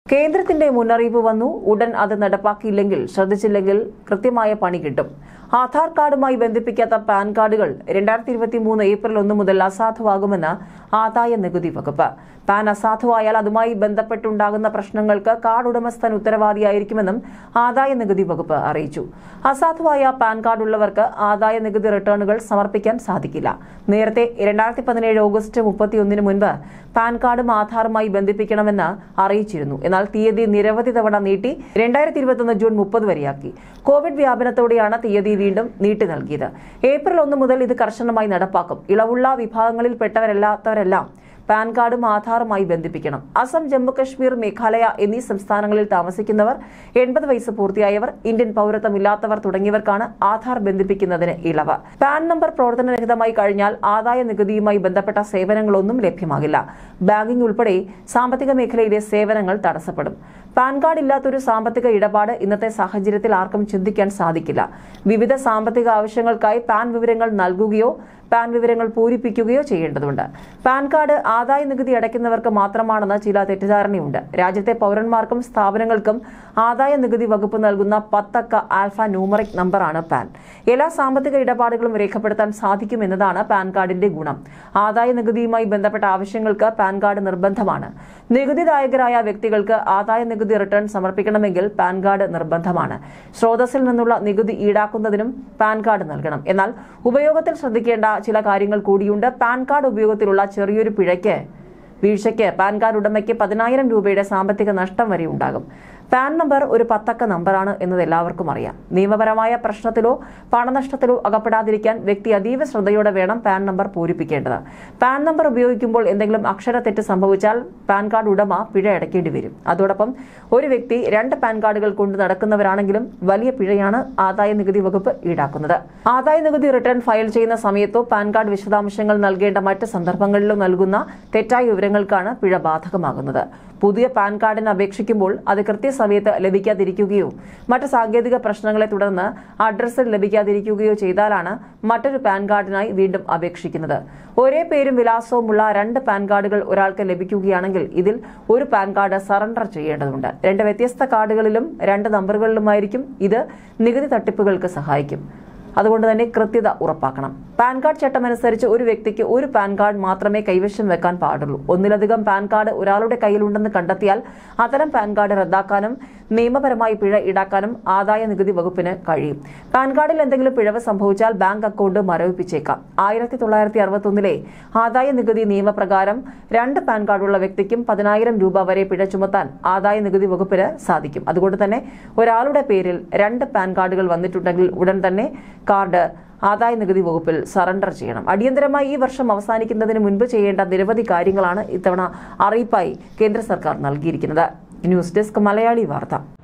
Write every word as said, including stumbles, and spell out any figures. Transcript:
കേന്ദ്രത്തിന്റെ മുന്നറിയിപ്പ് വന്നു. ഉടൻ അത് നടപ്പാക്കിയില്ലെങ്കിൽ ശ്രദ്ധിച്ചില്ലെങ്കിൽ കൃത്യമായ പണി കിട്ടും. ആധാർ കാർഡുമായി ബന്ധിപ്പിക്കാത്ത പാൻ കാർഡുകൾ രണ്ടായിരത്തി ഇരുപത്തി മൂന്ന് ഏപ്രിൽ ഒന്ന് മുതൽ അസാധുവാകുമെന്ന് ആദായ നികുതി വകുപ്പ്. പാൻ അസാധുവായാൽ അതുമായി ബന്ധപ്പെട്ടുണ്ടാകുന്ന പ്രശ്നങ്ങൾക്ക് കാർഡ് ഉടമസ്ഥൻ ഉത്തരവാദിയായിരിക്കുമെന്നും ആദായ നികുതി വകുപ്പ് അറിയിച്ചു. അസാധുവായ പാൻ കാർഡ് ഉള്ളവർക്ക് ആദായ നികുതി റിട്ടേണുകൾ സമർപ്പിക്കാൻ സാധിക്കില്ല. നേരത്തെ രണ്ടായിരത്തി പതിനേഴ് ഓഗസ്റ്റ് മുപ്പത്തിയൊന്നിന് മുൻപ് പാൻ കാർഡും ആധാറുമായി ബന്ധിപ്പിക്കണമെന്ന് അറിയിച്ചിരുന്നു. എന്നാൽ തീയതി നിരവധി തവണ നീട്ടി രണ്ടായിരത്തി ഇരുപത്തിയൊന്ന് ജൂൺ മുപ്പത് വരെയാക്കി. കോവിഡ് വ്യാപനത്തോടെയാണ് തീയതി വീണ്ടും നീട്ടി നൽകിയത്. ഏപ്രിൽ ഒന്ന് മുതൽ ഇത് കർശനമായി നടപ്പാക്കും. ഇളവുള്ള വിഭാഗങ്ങളിൽപ്പെട്ടവരല്ലാത്തവരെല്ലാം പാൻ കാർഡും ആധാറുമായി ബന്ധിപ്പിക്കണം. അസം, ജമ്മുകശ്മീർ, മേഘാലയ എന്നീ സംസ്ഥാനങ്ങളിൽ താമസിക്കുന്നവർ, എൺപത് വയസ്സ് പൂർത്തിയായവർ, ഇന്ത്യൻ പൌരത്വമില്ലാത്തവർ തുടങ്ങിയവർക്കാണ് ആധാർ ബന്ധിപ്പിക്കുന്നതിന് ഇളവ്. പാൻ നമ്പർ പ്രവർത്തനരഹിതമായി കഴിഞ്ഞാൽ ആദായ നികുതിയുമായി ബന്ധപ്പെട്ട സേവനങ്ങളൊന്നും ലഭ്യമാകില്ല. ബാങ്കിംഗ് ഉൾപ്പെടെ സാമ്പത്തിക മേഖലയിലെ സേവനങ്ങൾ തടസ്സപ്പെടും. പാൻ കാർഡ് ഇല്ലാത്തൊരു സാമ്പത്തിക ഇടപാട് ഇന്നത്തെ സാഹചര്യത്തിൽ ആർക്കും ചിന്തിക്കാൻ സാധിക്കില്ല. വിവിധ സാമ്പത്തിക ആവശ്യങ്ങൾക്കായി പാൻ വിവരങ്ങൾ നൽകുകയോ പാൻ വിവരങ്ങൾ പൂരിപ്പിക്കുകയോ ചെയ്യേണ്ടതുണ്ട്. പാൻ കാർഡ് ആദായ നികുതി അടയ്ക്കുന്നവർക്ക് മാത്രമാണെന്ന് ചില തെറ്റിദ്ധാരണയുണ്ട്. രാജ്യത്തെ പൌരന്മാർക്കും സ്ഥാപനങ്ങൾക്കും ആദായ നികുതി വകുപ്പ് നൽകുന്ന പത്തക്ക ആൽഫ ന്യൂമറിക് നമ്പറാണ് പാൻ. എല്ലാ സാമ്പത്തിക ഇടപാടുകളും രേഖപ്പെടുത്താൻ സാധിക്കുമെന്നതാണ് പാൻ കാർഡിന്റെ ഗുണം. ആദായ നികുതിയുമായി ബന്ധപ്പെട്ട ആവശ്യങ്ങൾക്ക് പാൻ കാർഡ് നിർബന്ധമാണ്. നികുതിദായകരായ വ്യക്തികൾക്ക് ആദായ നികുതി റിട്ടേൺ സമർപ്പിക്കണമെങ്കിൽ പാൻ കാർഡ് നിർബന്ധമാണ്. സ്രോതസ്സിൽ നിന്നുള്ള നികുതി ഈടാക്കുന്നതിനും പാൻ കാർഡ് നൽകണം. എന്നാൽ ഉപയോഗത്തിൽ ശ്രദ്ധിക്കേണ്ട ചില കാര്യങ്ങൾ കൂടിയുണ്ട്. പാൻ കാർഡ് ഉപയോഗത്തിലുള്ള ചെറിയൊരു പിഴയ്ക്ക് വീഴ്ചയ്ക്ക് പാൻ കാർഡ് ഉടമയ്ക്ക് പതിനായിരം രൂപയുടെ സാമ്പത്തിക നഷ്ടം വരെ ഉണ്ടാകും. പാൻ നമ്പർ ഒരു പത്തക്ക നമ്പറാണ് എന്നത് എല്ലാവർക്കും അറിയാം. നിയമപരമായ പ്രശ്നത്തിലോ പണനഷ്ടത്തിലോ അകപ്പെടാതിരിക്കാൻ വ്യക്തി അതീവ ശ്രദ്ധയോടെ വേണം പാൻ നമ്പർ പൂരിപ്പിക്കേണ്ടത്. പാൻ നമ്പർ ഉപയോഗിക്കുമ്പോൾ എന്തെങ്കിലും അക്ഷരത്തെറ്റ് സംഭവിച്ചാൽ പാൻ കാർഡ് ഉടമ പിഴ അടയ്ക്കേണ്ടി വരും. അതോടൊപ്പം ഒരു വ്യക്തി രണ്ട് പാൻ കാർഡുകൾ കൊണ്ട് നടക്കുന്നവരാണെങ്കിലും വലിയ പിഴയാണ് ആദായ നികുതി വകുപ്പ് ഈടാക്കുന്നത്. ആദായ നികുതി റിട്ടേൺ ഫയൽ ചെയ്യുന്ന സമയത്തോ പാൻ കാർഡ് വിശദാംശങ്ങൾ നൽകേണ്ട മറ്റ് സന്ദർഭങ്ങളിലോ നൽകുന്ന തെറ്റായ വിവരങ്ങൾക്കാണ് പിഴ ബാധകമാകുന്നത്. പുതിയ പാൻ കാർഡിന് അപേക്ഷിക്കുമ്പോൾ അത് കൃത്യസമയത്ത് ലഭിക്കാതിരിക്കുകയോ മറ്റ് സാങ്കേതിക പ്രശ്നങ്ങളെ തുടർന്ന് അഡ്രസ്സിൽ ലഭിക്കാതിരിക്കുകയോ ചെയ്താലാണ് മറ്റൊരു പാൻ കാർഡിനായി വീണ്ടും അപേക്ഷിക്കുന്നത്. ഒരേ പേരും വിലാസവുമുള്ള രണ്ട് പാൻ കാർഡുകൾ ഒരാൾക്ക് ലഭിക്കുകയാണെങ്കിൽ ഇതിൽ ഒരു പാൻ കാർഡ് സറണ്ടർ ചെയ്യേണ്ടതുണ്ട്. രണ്ട് വ്യത്യസ്ത കാർഡുകളിലും രണ്ട് നമ്പറുകളിലുമായിരിക്കും. ഇത് നികുതി തട്ടിപ്പുകൾക്ക് സഹായിക്കും. അതുകൊണ്ട് തന്നെ കൃത്യത ഉറപ്പാക്കണം. പാൻ കാർഡ് ചട്ടമനുസരിച്ച് ഒരു വ്യക്തിക്ക് ഒരു പാൻ കാർഡ് മാത്രമേ കൈവശം വെക്കാൻ പാടുള്ളൂ. ഒന്നിലധികം പാൻ കാർഡ് ഒരാളുടെ കയ്യിലുണ്ടെന്ന് കണ്ടെത്തിയാൽ അത്തരം പാൻ കാർഡ് റദ്ദാക്കാനും നിയമപരമായി പിഴ ഈടാക്കാനും ആദായ നികുതി വകുപ്പിന് കഴിയും. പാൻ കാർഡിൽ എന്തെങ്കിലും പിഴവ് സംഭവിച്ചാൽ ബാങ്ക് അക്കൗണ്ട് മരവിപ്പിച്ചേക്കാം. ആയിരത്തി തൊള്ളായിരത്തി അറുപത്തൊന്നിലെ ആദായ നികുതി നിയമപ്രകാരം രണ്ട് പാൻ കാർഡുള്ള വ്യക്തിക്കും പതിനായിരം രൂപ വരെ പിഴ ചുമത്താൻ ആദായ നികുതി വകുപ്പിന് സാധിക്കും. അതുകൊണ്ട് തന്നെ ഒരാളുടെ പേരിൽ രണ്ട് പാൻ കാർഡുകൾ വന്നിട്ടുണ്ടെങ്കിൽ ഉടൻ തന്നെ കാർഡ് ആദായ നികുതി വകുപ്പിൽ സറണ്ടർ ചെയ്യണം. അടിയന്തരമായി ഈ വർഷം അവസാനിക്കുന്നതിന് മുൻപ് ചെയ്യേണ്ട നിരവധി കാര്യങ്ങളാണ് ഇത്തവണ അറിയിപ്പായി കേന്ദ്ര സർക്കാർ നൽകിയിരിക്കുന്നത്. ന്യൂസ് ഡെസ്ക് മലയാളി വാർത്ത.